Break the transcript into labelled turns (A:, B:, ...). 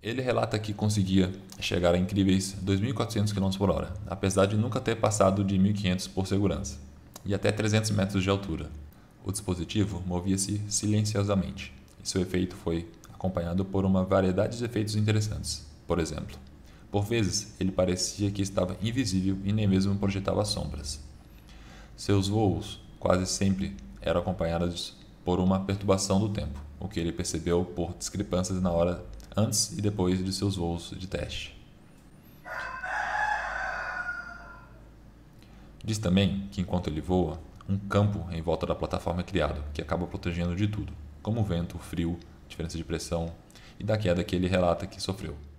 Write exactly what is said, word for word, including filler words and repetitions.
A: Ele relata que conseguia chegar a incríveis dois mil e quatrocentos quilômetros por hora, apesar de nunca ter passado de mil e quinhentos por segurança, e até trezentos metros de altura. O dispositivo movia-se silenciosamente, e seu efeito foi acompanhado por uma variedade de efeitos interessantes. Por exemplo, por vezes ele parecia que estava invisível e nem mesmo projetava sombras. Seus voos quase sempre eram acompanhados por uma perturbação do tempo, o que ele percebeu por discrepâncias na hora antes e depois de seus voos de teste. Diz também que enquanto ele voa, um campo em volta da plataforma é criado, que acaba protegendo de tudo, como o vento, o frio, diferença de pressão e da queda que ele relata que sofreu.